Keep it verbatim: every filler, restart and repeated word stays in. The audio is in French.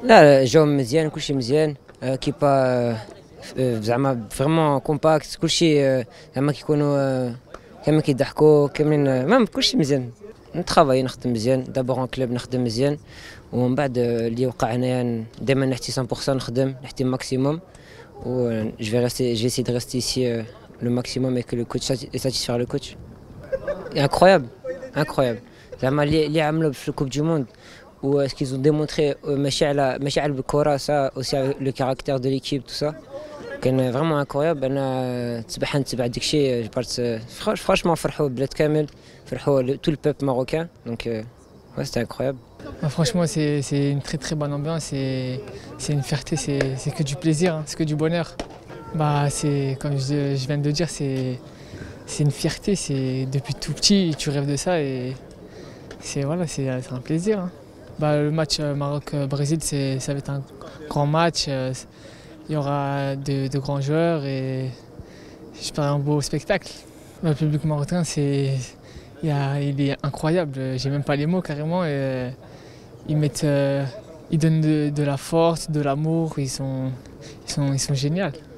لا جاهم مزيان كلشي مزيان آه، كيبا آه، آه، زعما فريمون كومباكت كلشي آه، زعما كيكونوا آه، كاملين كيضحكوا كاملين آه، المهم كلشي مزيان نترافاي نخدم مزيان دابور اون كلوب نخدم مزيان ومن بعد آه، اللي وقع هنايا دائما نحتي مية بالمية نخدم نحتي ماكسيموم و جو في ريستي جو سي دو ريستي ici لو ماكسيموم et que le coach satisfaire le coach incroyable incroyable زعما اللي اللي عملوا في الكوب دو موند ou ce qu'ils ont démontré ماشي على ماشي على الكرة ça aussi avec le caractère de l'équipe tout ça كان vraiment incroyable انا تسبح نتبع داك الشيء جبرت franchement فرحوا البلاد كامل فرحوا tout le peuple marocain donc euh, ouais c'était incroyable. Bah, franchement, c'est c'est une très très bonne ambiance et c'est une fierté, c'est c'est que du plaisir, hein, c'est que du bonheur. Bah, c'est comme je, je viens de le dire, c'est c'est une fierté, c'est depuis tout petit tu rêves de ça et c'est voilà, c'est c'est un plaisir. Hein. Bah, le match euh, Maroc-Brésil, c'est ça va être un grand match. Euh, il y aura de, de grands joueurs et j'espère un beau spectacle. Bah, le public marocain, c'est il, y a, il est incroyable. J'ai même pas les mots carrément. Et, Ils mettent, euh, ils donnent de, de la force, de l'amour, ils sont, ils sont, ils sont géniaux.